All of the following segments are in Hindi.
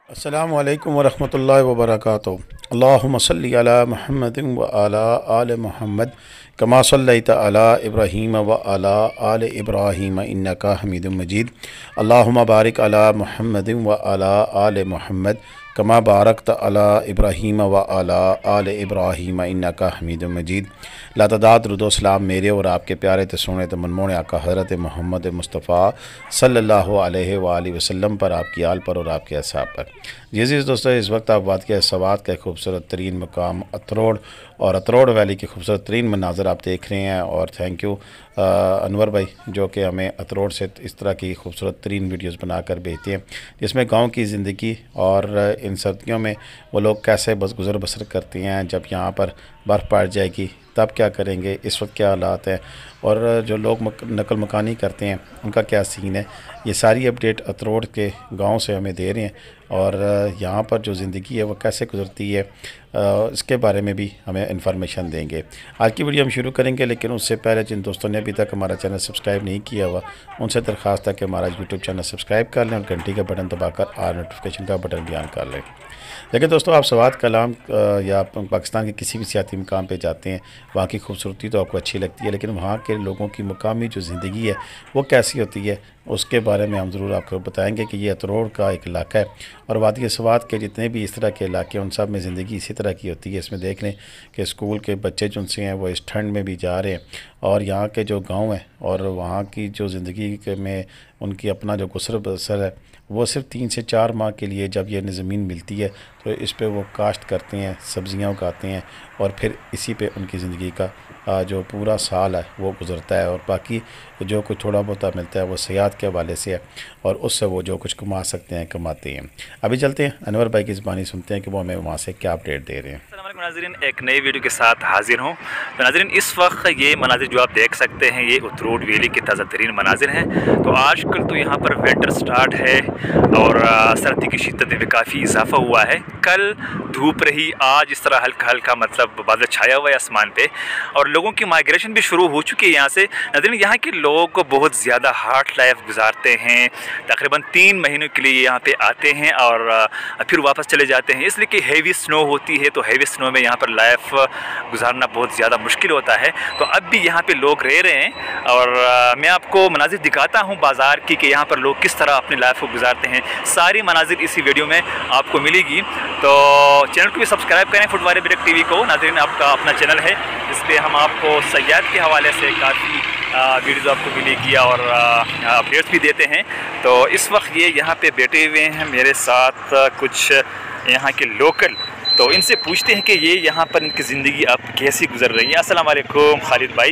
अस्सलामु अलैकुम वरहमतुल्लाहि वबरकातुहू। अल्लाहुम्मा सल्लि अला मुहम्मदिन व अला आलि मुहम्मद कमा सल्लैता अला इब्राहीम व अला आलि इब्राहीम इन्नका हमीदुम मजीद। अल्लाहुम्मा बारिक अला मुहम्मदिन व अला आलि मुहम्मद कमा बारकता अला इब्राहीम व अला आलि इब्राहीम इन्नका हमीदुम मजीद। लातदाद रुदो सलाम मेरे और आपके प्यारे ते सोने ते मनमोने आका हज़रत मोहम्मद मुस्तफ़ा सल्लल्लाहु अलैहि वसल्लम पर, आपकी आल पर और आपके असहाब पर। जी दोस्तों, इस वक्त आप बात के सवात का खूबसूरत तरीन मकाम अतरोड़ और अतरोड़ वैली के खूबसूरत तरीन मनाज़र आप देख रहे हैं। और थैंक यू अनवर भाई, जो कि हमें अतरोड़ से इस तरह की खूबसूरत तरीन वीडियोज़ बना कर भेजते हैं, जिसमें गाँव की ज़िंदगी और इन सर्दियों में वो लोग कैसे गुज़र बसर करते हैं। जब यहाँ पर बर्फ़ पड़ जाएगी तब क्या करेंगे, इस वक्त क्या हालात हैं, और जो लोग नकल मकानी करते हैं उनका क्या सीन है, ये सारी अपडेट अतरोड़ के गांव से हमें दे रहे हैं। और यहाँ पर जो ज़िंदगी है वो कैसे गुजरती है, इसके बारे में भी हमें इन्फॉर्मेशन देंगे। आज की वीडियो हम शुरू करेंगे, लेकिन उससे पहले जिन दोस्तों ने अभी तक हमारा चैनल सब्सक्राइब नहीं किया हुआ, उनसे दरख्वास्त है कि हमारा यूट्यूब चैनल सब्सक्राइब कर लें और घंटी का बटन दबाकर आल नोटिफिकेशन का बटन भी ऑन कर लें। लेकिन दोस्तों, आप सवात कलाम या पाकिस्तान के किसी भी सियाती मुकाम पे जाते हैं, वहाँ की खूबसूरती तो आपको अच्छी लगती है, लेकिन वहाँ के लोगों की मुकामी जो ज़िंदगी है वो कैसी होती है, उसके बारे में हम ज़रूर आपको बताएंगे कि ये अतरोड़ का एक इलाका है। और वादी सवात के जितने भी इस तरह के इलाके हैं उन सब में ज़िंदगी इसी तरह की होती है। इसमें देख लें कि स्कूल के बच्चे जो उनसे हैं वो इस ठंड में भी जा रहे हैं, और यहाँ के जो गाँव हैं और वहाँ की जो ज़िंदगी में उनकी अपना जो गुसर बसर है वो सिर्फ 3 से 4 माह के लिए, जब ये ज़मीन मिलती है तो इस पे वो काश्त करते हैं, सब्ज़ियाँ उगाते हैं, और फिर इसी पे उनकी ज़िंदगी का जो पूरा साल है वो गुज़रता है। और बाकी जो कुछ थोड़ा बहुत मिलता है वो सेहत के हवाले से है, और उससे वो जो कुछ कमा सकते हैं कमाते हैं। अभी चलते हैं अनवर भाई की ज़बानी सुनते हैं कि वो हमें वहाँ से क्या अपडेट दे रहे हैं। नाज़रीन, एक नई वीडियो के साथ हाजिर हूँ। तो नाज़रीन, इस वक्त ये मनाजिर जो आप देख सकते हैं ये अतरोड़ वैली के ताज़ा तरीन मनाजिर हैं। तो आजकल तो यहाँ पर विंटर स्टार्ट है और सर्दी की शिद्दत में काफ़ी इजाफा हुआ है। कल धूप रही, आज इस तरह हल्का हल्का मतलब बादल छाया हुआ है आसमान पे, और लोगों की माइग्रेशन भी शुरू हो चुकी है यहाँ से। नाज़रीन, यहाँ के लोग बहुत ज़्यादा हार्ड लाइफ गुजारते हैं, तकरीबन 3 महीनों के लिए यहाँ पे आते हैं और फिर वापस चले जाते हैं, इसलिए कि हेवी स्नो होती है। तो हेवी स्नो में यहाँ पर लाइफ गुजारना बहुत ज़्यादा मुश्किल होता है। तो अब भी यहाँ पे लोग रह रहे हैं, और मैं आपको मनाजिर दिखाता हूँ बाज़ार की कि यहाँ पर लोग किस तरह अपनी लाइफ को गुजारते हैं। सारी मनाजिर इसी वीडियो में आपको मिलेगी। तो चैनल को भी सब्सक्राइब करें, फुटवारी ब्रेक टीवी को। नाज़रीन, आपका अपना चैनल है, इस पर हम आपको सयाहत के हवाले से काफ़ी वीडियोज़ आपको मिलेगी और अपडेट्स भी देते हैं। तो इस वक्त ये यहाँ पे बैठे हुए हैं मेरे साथ कुछ यहाँ के लोकल, तो इनसे पूछते हैं कि ये यहाँ पर इनकी ज़िंदगी अब कैसी गुजर रही है। अस्सलाम वालेकुम खालिद भाई,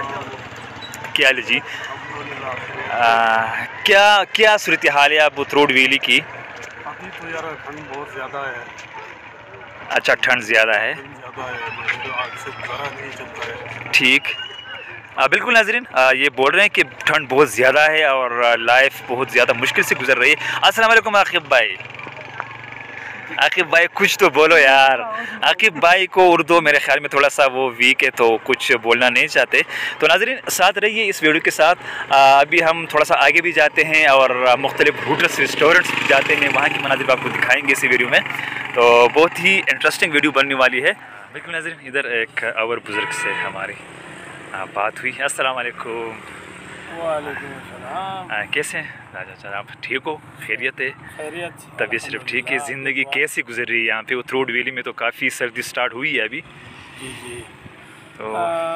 क्या हाल है जी? क्या क्या सूरत हाल है अब अतरोड़ वैली की? अभी तो यार ठंड बहुत ज़्यादा है। अच्छा, ठंड ज़्यादा है, आग से गुजारा नहीं चलता है। ठीक। बिल्कुल नाज़रीन, ये बोल रहे हैं कि ठंड बहुत ज़्यादा है और लाइफ बहुत ज़्यादा मुश्किल से गुजर रही है। अस्सलाम वालेकुम आकिब भाई। आकिब भाई कुछ तो बोलो यार। आकिब भाई को उर्दू मेरे ख्याल में थोड़ा सा वो वीक है, तो कुछ बोलना नहीं चाहते। तो नाज़रीन, साथ रहिए इस वीडियो के साथ। अभी हम थोड़ा सा आगे भी जाते हैं और मुख्तलिफ होटल्स रेस्टोरेंट्स भी जाते हैं, वहाँ की मनाज़िर आपको दिखाएंगे इसी वीडियो में। तो बहुत ही इंटरेस्टिंग वीडियो बनने वाली है। बिल्कुल नाज़रीन, इधर एक और बुज़ुर्ग से हमारी बात हुई। अस्सलाम वालेकुम। वालेकुम अस्सलाम। कैसे हैं राजा सर, आप ठीक हो? खैरियत है? खैरियत, तबीयत सिर्फ ठीक है। ज़िंदगी कैसी गुजर रही है यहाँ पे अतरोड़ वैली में? तो काफ़ी सर्दी स्टार्ट हुई है अभी। जी जी। तो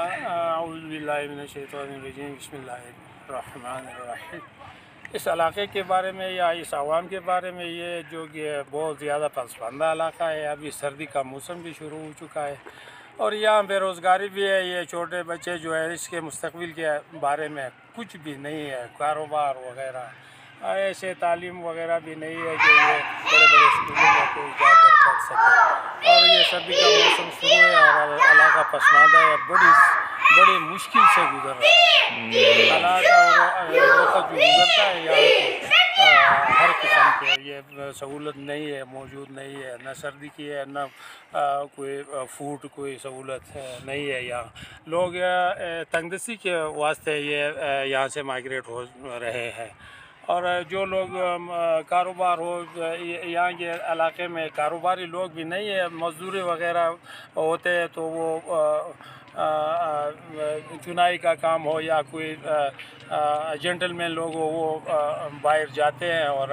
बिस्मिल्लाहिर्रहमानिर्रहीम। इस इलाके के बारे में या इस आवाम के बारे में, ये जो कि बहुत ज़्यादा पसमानदा इलाका है। अभी सर्दी का मौसम भी शुरू हो चुका है और यहाँ बेरोज़गारी भी है। ये छोटे बच्चे जो है इसके मुस्तकबिल के बारे में कुछ भी नहीं है, कारोबार वगैरह, ऐसे तालीम वगैरह भी नहीं है कि ये बड़े बड़े स्कूलों में कोई जाकर पढ़ सके। और ये सर्दी का मौसम शुरू है और इलाका पसमानदा है, बड़ी मुश्किल से गुजर रहा है हालात। और वक्त जो गुजरता है यहाँ पे हर किस्म के ये सहूलत नहीं है, मौजूद नहीं है। न सर्दी की है, न कोई फूड कोई सहूलत नहीं है। यहाँ लोग तंगदस्ती के वास्ते ये यहाँ से माइग्रेट हो रहे हैं और जो लोग कारोबार हो, यहाँ के इलाके में कारोबारी लोग भी नहीं है, मजदूरी वगैरह होते हैं, तो वो चुनाई का काम हो या कोई जेंटलमैन लोग हो, वो बाहर जाते हैं और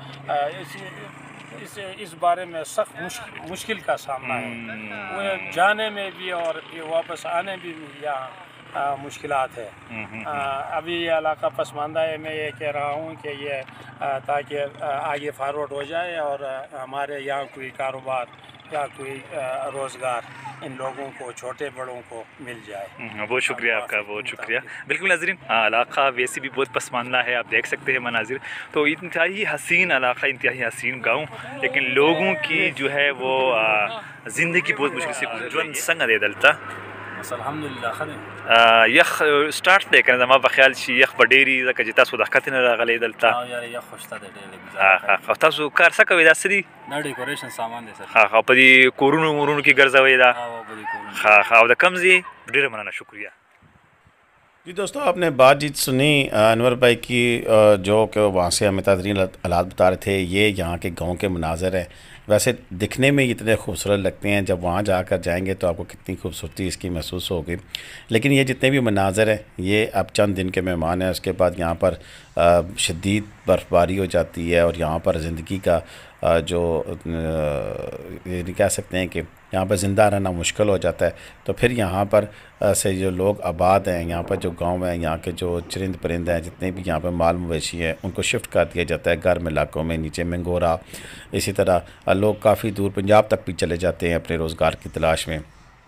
इस बारे में सख्त मुश्किल का सामना है। वो जाने में भी और फिर वापस आने भी यहाँ मुश्किलात है। अभी ये इलाका पसमानदा है। मैं ये कह रहा हूँ कि ये ताकि आगे फॉरवर्ड हो जाए और हमारे यहाँ कोई कारोबार या कोई रोज़गार इन लोगों को, छोटे बड़ों को मिल जाए। बहुत शुक्रिया आपका, बहुत शुक्रिया। बिल्कुल नाज़रीन, इलाका वैसे भी बहुत पसमानदा है, आप देख सकते हैं मनाजिर। तो इंतहाई हसीन इलाका, इंतहाई हसीन गाँव, लेकिन लोगों की जो है वो ज़िंदगी बहुत मुश्किल से गुजरन संग दे दलता। अल्हम्दुलिल्लाह यख स्टार्ट दे कर जमा बख्याल शी यख बडेरी ज कजिता सुदा खतन रागले दलता। यार यख खुशता दे हां हां तासु कार सा कवे दासरी ना डेकोरेशन सामान दे सर। हां हां पदी कोरुनु मुरुनु की गरजावे दा। हां वो बड़ी कोरुनु। हां हां द कमजी ढेर मनाना शुक्रिया। जी दोस्तों, आपने बातचीत सुनी अनवर भाई की, जो कि वहाँ से हमें तरीन हालात बता रहे थे। ये यहाँ के गांव के मनाज़र हैं। वैसे दिखने में इतने खूबसूरत लगते हैं, जब वहाँ जाकर जाएंगे तो आपको कितनी खूबसूरती इसकी महसूस होगी। लेकिन ये जितने भी मनाज़र हैं, ये अब चंद दिन के मेहमान हैं। उसके बाद यहाँ पर शदीद बर्फ़बारी हो जाती है और यहाँ पर ज़िंदगी का जो ये कह सकते हैं कि यहाँ पर ज़िंदा रहना मुश्किल हो जाता है। तो फिर यहाँ पर से जो लोग आबाद हैं, यहाँ पर जो गांव हैं, यहाँ के जो चरिंद परिंद हैं, जितने भी यहाँ पर माल मवेशी हैं, उनको शिफ्ट कर दिया जाता है गर्म इलाकों में, नीचे मंगोरा। इसी तरह लोग काफ़ी दूर पंजाब तक भी चले जाते हैं अपने रोज़गार की तलाश में।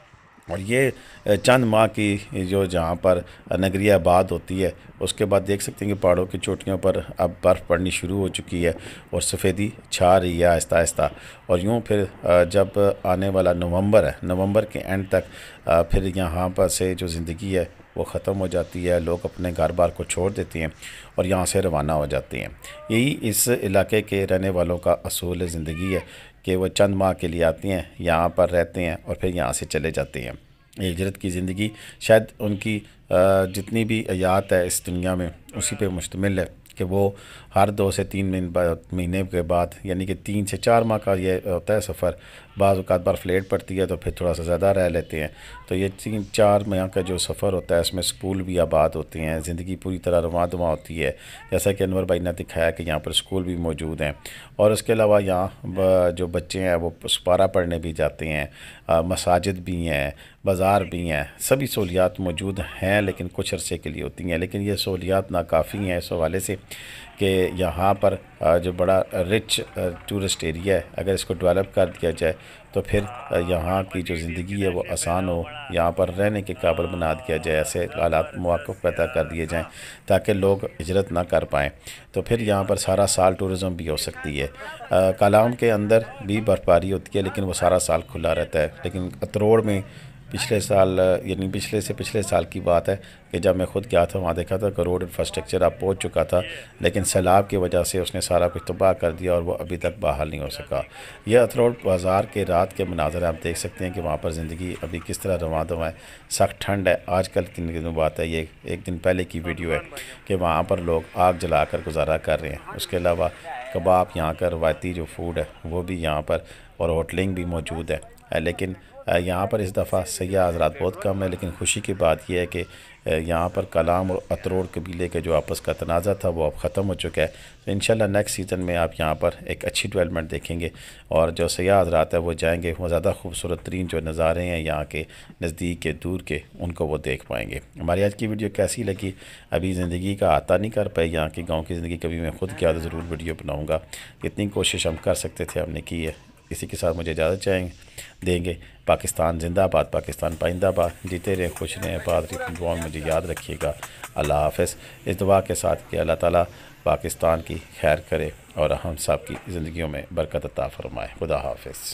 और ये चंद माह की जो जहाँ पर नगरी आबाद होती है, उसके बाद देख सकते हैं कि पहाड़ों की चोटियों पर अब बर्फ़ पड़नी शुरू हो चुकी है और सफ़ेदी छा रही है आहिस्ता आहिस्ता। और यूँ फिर जब आने वाला नवंबर है, नवंबर के एंड तक फिर यहाँ पर से जो ज़िंदगी है वो ख़त्म हो जाती है। लोग अपने घर बार को छोड़ देते हैं और यहाँ से रवाना हो जाते हैं। यही इस इलाके के रहने वालों का असूल ज़िंदगी है कि वो चंद माह के लिए आते हैं, यहाँ पर रहते हैं और फिर यहाँ से चले जाते हैं। हिजरत की ज़िंदगी शायद उनकी जितनी भी हयात है इस दुनिया में, उसी पे मुश्तमिल है कि वो हर 2 से 3 महीने के बाद, यानी कि 3 से 4 माह का ये होता है सफ़र। बाज़ औक़ात बर्फ़ लेट पड़ती है तो फिर थोड़ा सा ज़्यादा रह लेते हैं। तो ये 3-4 माह का जो सफ़र होता है, इसमें स्कूल भी आबाद होते हैं, ज़िंदगी पूरी तरह रवां दवां होती है। जैसा कि अनवर भाई ने दिखाया कि यहाँ पर स्कूल भी मौजूद हैं और उसके अलावा यहाँ जो बच्चे हैं वो सुपारा पढ़ने भी जाते हैं, मसाजिद भी हैं, बाज़ार भी हैं, सभी सहूलियात मौजूद हैं, लेकिन कुछ अरसे के लिए होती हैं। लेकिन ये सहूलियात नाकाफ़ी हैं इस हवाले से कि यहाँ पर जो बड़ा रिच टूरिस्ट एरिया है, अगर इसको डेवलप कर दिया जाए तो फिर यहाँ की जो ज़िंदगी है वो आसान हो, यहाँ पर रहने के काबिल बना दिया जाए, ऐसे हालात मौक़ पैदा कर दिए जाएँ ताकि लोग हिजरत ना कर पाएँ। तो फिर यहाँ पर सारा साल टूरिज़म भी हो सकती है। कलाम के अंदर भी बर्फ़बारी होती है, लेकिन वो सारा साल खुला रहता है। लेकिन अतरोड़ में पिछले साल, यानी पिछले साल की बात है कि जब मैं ख़ुद गया था, वहाँ देखा था कि रोड इंफ्रास्ट्रक्चर अब पहुँच चुका था, लेकिन सैलाब की वजह से उसने सारा कुछ तबाह कर दिया और वो अभी तक बहाल नहीं हो सका। यह अतरोड़ बाज़ार के रात के मनाज़र आप देख सकते हैं कि वहाँ पर ज़िंदगी अभी किस तरह रवां दवां है। सख्त ठंड है। आजकल की दिनों बात है, ये 1 दिन पहले की वीडियो है कि वहाँ पर लोग आग जला कर गुजारा कर रहे हैं। उसके अलावा कबाब, यहाँ का रवायती जो फूड है वो भी यहाँ पर, और होटलिंग भी मौजूद है। लेकिन यहाँ पर इस दफ़ा सयाह हज़रात बहुत कम है। लेकिन खुशी की बात यह है कि यहाँ पर कलाम और अतरोड़ कबीले के जो आपस का तनाज़ा था वो अब ख़त्म हो चुका है। तो इंशाल्लाह नेक्स्ट सीज़न में आप यहाँ पर एक अच्छी डेवलपमेंट देखेंगे और जो सयाह हज़रात है वो जाएंगे, वो ज़्यादा खूबसूरत तरीन जो नज़ारे हैं यहाँ के नज़दीक के, दूर के, उनको वो देख पाएंगे। हमारी आज की वीडियो कैसी लगी? अभी ज़िंदगी का आता नहीं कर पाई यहाँ की गाँव की ज़िंदगी, कभी मैं ख़ुद क्या ज़रूर वीडियो बनाऊँगा। इतनी कोशिश हम कर सकते थे, हमने की है। इसी के साथ मुझे इजाज़त देंगे। पाकिस्तान जिंदाबाद, पाकिस्तान पाइंदाबाद। जीते रहें, खुश रहें, आबाद रहें, दुआ में मुझे याद रखिएगा। अल्लाह हाफ़िज़। इस दुआ के साथ कि अल्लाह ताला पाकिस्तान की खैर करे और हम सब की ज़िंदगियों में बरकत अता फ़रमाए। खुदा हाफ़िज़।